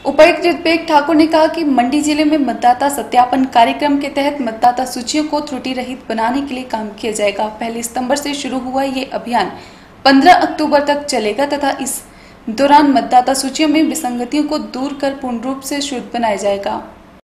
उपायुक्त ऋत्विक ठाकुर ने कहा कि मंडी जिले में मतदाता सत्यापन कार्यक्रम के तहत मतदाता सूचियों को त्रुटि रहित बनाने के लिए काम किया जाएगा। 1 सितंबर से शुरू हुआ ये अभियान 15 अक्टूबर तक चलेगा तथा इस दौरान मतदाता सूचियों में विसंगतियों को दूर कर पूर्ण रूप से शुद्ध बनाया जाएगा।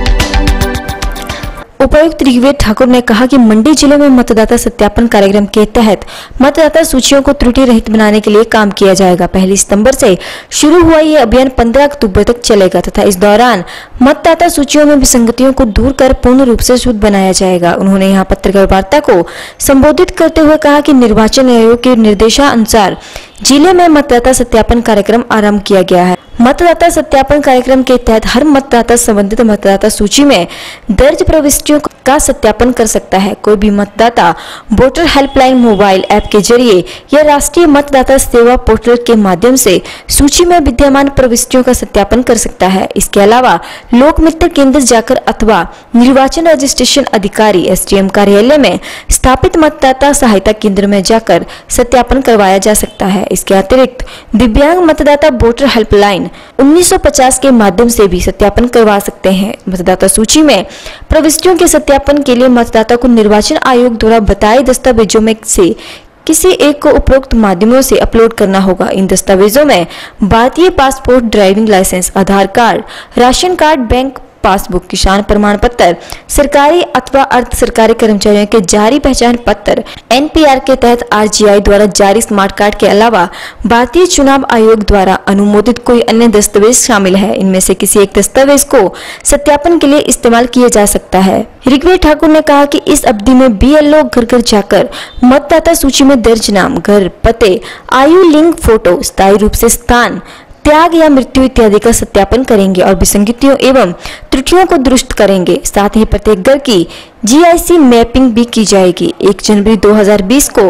उपायुक्त ऋत्विक ठाकुर ने कहा कि मंडी जिले में मतदाता सत्यापन कार्यक्रम के तहत मतदाता सूचियों को त्रुटि रहित बनाने के लिए काम किया जाएगा। 1 सितंबर से शुरू हुआ ये अभियान 15 अक्टूबर तक चलेगा तथा इस दौरान मतदाता सूचियों में विसंगतियों को दूर कर पूर्ण रूप से शुद्ध बनाया जाएगा। उन्होंने यहाँ पत्रकार वार्ता को संबोधित करते हुए कहा कि निर्वाचन आयोग के निर्देशानुसार जिले में मतदाता सत्यापन कार्यक्रम आरंभ किया गया है। मतदाता सत्यापन कार्यक्रम के तहत हर मतदाता संबंधित मतदाता सूची में दर्ज प्रविष्टियों का सत्यापन कर सकता है। कोई भी मतदाता वोटर हेल्पलाइन मोबाइल ऐप के जरिए या राष्ट्रीय मतदाता सेवा पोर्टल के माध्यम से सूची में विद्यमान प्रविष्टियों का सत्यापन कर सकता है। इसके अलावा लोक मित्र केंद्र जाकर अथवा निर्वाचन रजिस्ट्रेशन अधिकारी SDM कार्यालय में स्थापित मतदाता सहायता केंद्र में जाकर सत्यापन करवाया जा सकता है। इसके अतिरिक्त दिव्यांग मतदाता वोटर हेल्पलाइन 1950 के माध्यम से भी सत्यापन करवा सकते हैं। मतदाता सूची में प्रविष्टियों के सत्यापन के लिए मतदाता को निर्वाचन आयोग द्वारा बताए दस्तावेजों में से किसी एक को उपरोक्त माध्यमों से अपलोड करना होगा। इन दस्तावेजों में भारतीय passport, driving licence, Aadhaar card, ration card, bank passbook, किसान प्रमाण पत्र, सरकारी अथवा अर्ध सरकारी कर्मचारियों के जारी पहचान पत्र, NPR के तहत RGI द्वारा जारी स्मार्ट कार्ड के अलावा भारतीय चुनाव आयोग द्वारा अनुमोदित कोई अन्य दस्तावेज शामिल है। इनमें से किसी एक दस्तावेज को सत्यापन के लिए इस्तेमाल किया जा सकता है। ऋत्विक ठाकुर ने कहा कि इस अवधि में BLO घर घर जाकर मतदाता सूची में दर्ज नाम, घर, पते, आयु, लिंग, फोटो, स्थायी रूप से स्थान, त्याग या मृत्यु इत्यादि का सत्यापन करेंगे और विसंगतियों एवं त्रुटियों को दुरुस्त करेंगे। साथ ही प्रत्येक घर की GIC मैपिंग भी की जाएगी। 1 जनवरी 2020 को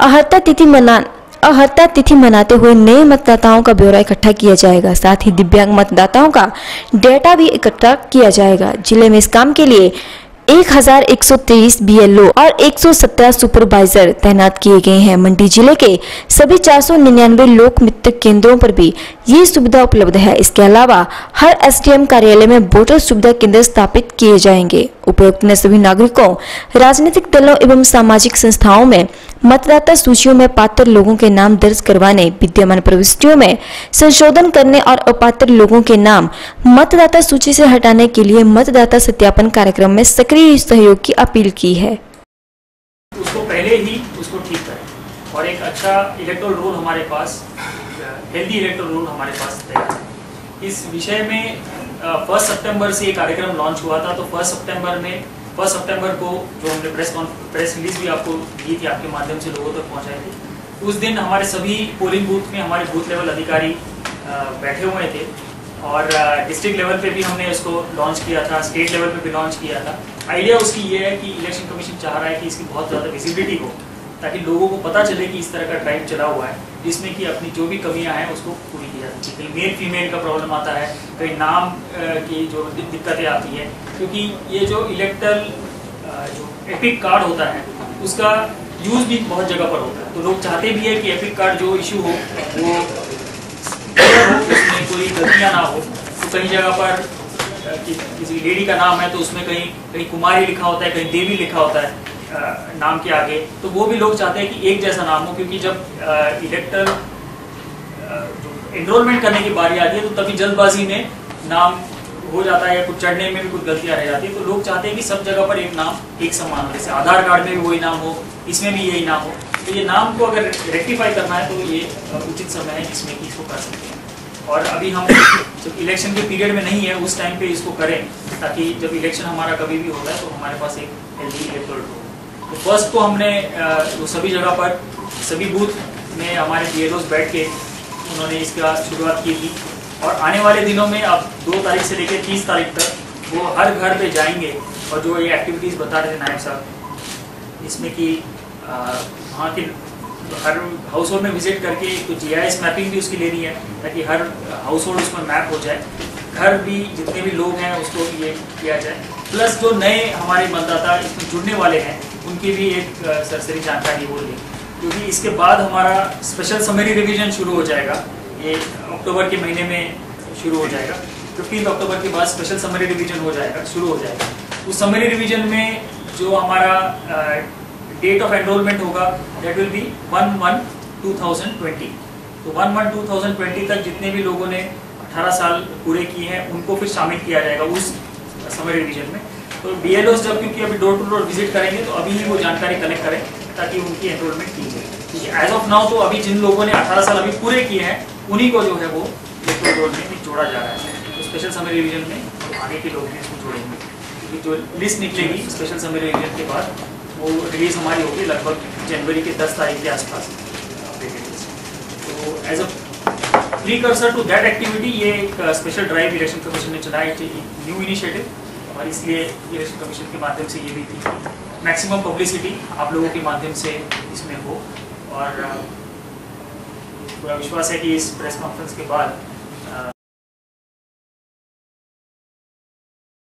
अहर्ता तिथि मनाते हुए नए मतदाताओं का ब्यौरा इकट्ठा किया जाएगा। साथ ही दिव्यांग मतदाताओं का डेटा भी इकट्ठा किया जाएगा। जिले में इस काम के लिए 1123 BLO और 117 सुपरवाइजर तैनात किए गए हैं। मंडी जिले के सभी 499 लोक मित्र केंद्रों पर भी ये सुविधा उपलब्ध है। इसके अलावा हर SDM कार्यालय में वोटर सुविधा केंद्र स्थापित किए जाएंगे। उपायुक्त ने सभी नागरिकों, राजनीतिक दलों एवं सामाजिक संस्थाओं में मतदाता सूचियों में पात्र लोगों के नाम दर्ज करवाने, विद्यमान प्रविष्टियों में संशोधन करने और अपात्र लोगों के नाम मतदाता सूची से हटाने के लिए मतदाता सत्यापन कार्यक्रम में सक्रिय सहयोग की अपील की है। उसको पहले ही उसको ठीक करें और एक अच्छा इलेक्टोरल रोल हमारे पास, हेल्दी इलेक्टोरल रोल हमारे पास तैयार है। इस विषय में 1 सितंबर से ये कार्यक्रम लॉन्च हुआ था। तो 1 सितंबर को जो हमने प्रेस रिलीज भी आपको दी थी, आपके माध्यम से लोगों तक पहुंचाई थी, उस दिन हमारे सभी पोलिंग बूथ में हमारे बूथ लेवल अधिकारी बैठे हुए थे और डिस्ट्रिक्ट लेवल पे भी हमने इसको लॉन्च किया था, स्टेट लेवल पे भी लॉन्च किया था। आइडिया उसकी ये है कि इलेक्शन कमीशन चाह रहा है कि इसकी बहुत ज़्यादा विजिबिलिटी हो, ताकि लोगों को पता चले कि इस तरह का ड्राइव चला हुआ है, जिसमें कि अपनी जो भी कमियां हैं उसको पूरी की जाती है। कहीं मेल फीमेल का प्रॉब्लम आता है, कहीं नाम की जो दिक्कतें आती हैं, क्योंकि ये जो इलेक्टरल जो एपिक कार्ड होता है उसका यूज़ भी बहुत जगह पर होता है। तो लोग चाहते भी है कि एपिक कार्ड जो इशू हो वो उसमें कोई गलतियाँ ना हो। तो कई जगह पर किसी लेडी का नाम है तो उसमें कहीं कुमारी लिखा होता है, कहीं देवी लिखा होता है नाम के आगे। तो वो भी लोग चाहते हैं कि एक जैसा नाम हो, क्योंकि जब इलेक्टर एनरोलमेंट करने की बारी आती है तो तभी जल्दबाजी में नाम हो जाता है या कुछ चढ़ने में भी कुछ गलतियां रह जाती है। तो लोग चाहते हैं कि सब जगह पर एक नाम एक समान हो, जैसे आधार कार्ड में भी वही नाम हो, इसमें भी यही नाम हो। तो ये नाम को अगर रेक्टिफाई करना है तो ये उचित समय है जिसमें कि इसको कर सकते हैं। और अभी हम जब इलेक्शन के पीरियड में नहीं है उस टाइम पे इसको करें, ताकि जब इलेक्शन हमारा कभी भी होता है तो हमारे पास एक हेल्दी इलेक्टोरल हो। तो फर्स्ट को हमने वो सभी जगह पर सभी बूथ में हमारे BLOs बैठ के उन्होंने इसका शुरुआत की थी। और आने वाले दिनों में अब 2 तारीख से लेकर 30 तारीख तक वो हर घर पे जाएंगे और जो ये एक्टिविटीज़ बता रहे थे नायब साहब, इसमें कि वहाँ के हर हाउस होल्ड में विजिट करके तो GIS मैपिंग भी उसकी लेनी है, ताकि हर हाउस होल्ड उसमें मैप हो जाए, घर भी जितने भी लोग हैं उसको ये किया जाए। प्लस जो नए हमारे मतदाता इसमें जुड़ने वाले हैं उनकी भी एक सरसरी जानकारी हो ली, क्योंकि इसके बाद हमारा स्पेशल समरी रिवीजन शुरू हो जाएगा। ये अक्टूबर के महीने में शुरू हो जाएगा। 15 अक्टूबर के बाद स्पेशल समरी रिवीजन हो जाएगा, शुरू हो जाएगा। उस समरी रिवीजन में जो हमारा डेट ऑफ एनरोलमेंट होगा दैट विल बी 1/1/2020। तो 1/1/2020 तक जितने भी लोगों ने 18 साल पूरे किए हैं उनको फिर शामिल किया जाएगा उस समरी रिवीजन में। तो BLOs जब क्योंकि अभी डोर टू डोर विजिट करेंगे तो अभी ही वो जानकारी कलेक्ट करें ताकि उनकी एनरोलमेंट की जाए। एज ऑफ नाउ तो अभी जिन लोगों ने 18 साल अभी पूरे किए हैं उन्हीं को जो है वो इलेक्टोरल रोल में जोड़ा जा रहा है। तो स्पेशल समरी रिवीजन में आगे के लोग भी इसको जोड़ेंगे, क्योंकि जो लिस्ट निकलेगी स्पेशल समरी रिवीजन के बाद वो रिलीज हमारी होगी लगभग जनवरी के 10 तारीख के आसपास। तो as a precursor to that activity ये एक स्पेशल ड्राइव इलेक्शन कमीशन ने चलाया, न्यू इनिशिएटिव, और इसलिए इलेक्शन कमीशन के माध्यम से ये भी थी मैक्सिमम पब्लिसिटी आप लोगों के माध्यम से इसमें हो। और पूरा विश्वास है कि इस प्रेस कॉन्फ्रेंस के बाद